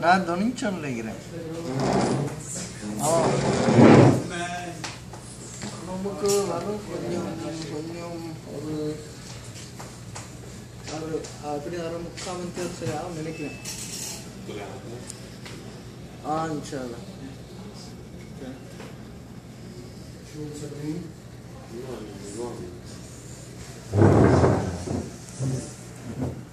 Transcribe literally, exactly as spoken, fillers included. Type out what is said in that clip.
நான் துணிச்சோன்னு நினைக்கிறேன். நமக்கு வரும் கொஞ்சம் கொஞ்சம் ஒரு ஒரு அப்படி அரை முக்கால் மணி நேரம் சரி ஆகும் நினைக்கிறேன். ஆ இன்ஷா அல்லாஹ். Okay.